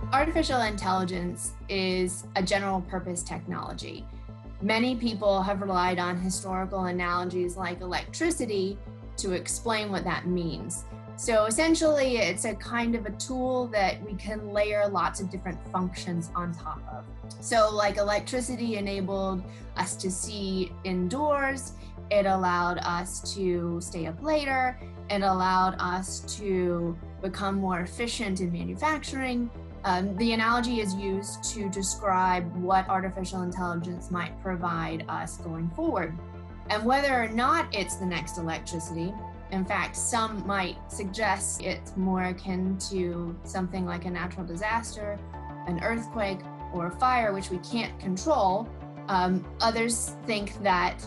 Artificial intelligence is a general purpose technology. Many people have relied on historical analogies like electricity to explain what that means. So essentially, it's a kind of a tool that we can layer lots of different functions on top of. So like electricity enabled us to see indoors, it allowed us to stay up later, it allowed us to become more efficient in manufacturing. The analogy is used to describe what artificial intelligence might provide us going forward. And whether or not it's the next electricity, in fact, some might suggest it's more akin to something like a natural disaster, an earthquake, or a fire, which we can't control. Others think that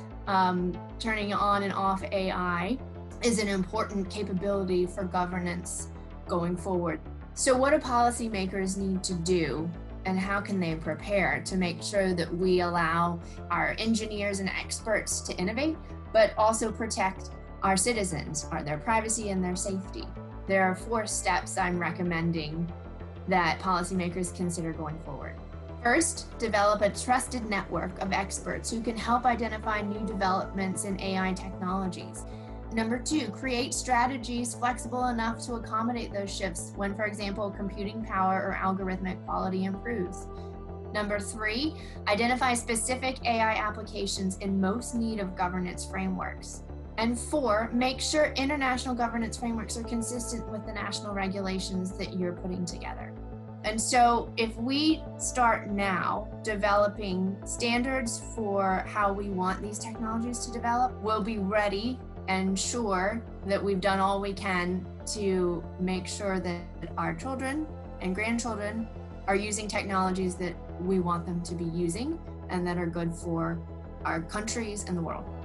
turning on and off AI is an important capability for governance going forward. So what do policymakers need to do, and how can they prepare to make sure that we allow our engineers and experts to innovate, but also protect our citizens, their privacy and their safety? There are 4 steps I'm recommending that policymakers consider going forward. First, develop a trusted network of experts who can help identify new developments in AI technologies. Number 2, create strategies flexible enough to accommodate those shifts when, for example, computing power or algorithmic quality improves. Number 3, identify specific AI applications in most need of governance frameworks. And 4, make sure international governance frameworks are consistent with the national regulations that you're putting together. And so if we start now developing standards for how we want these technologies to develop, we'll be ready and sure that we've done all we can to make sure that our children and grandchildren are using technologies that we want them to be using and that are good for our countries and the world.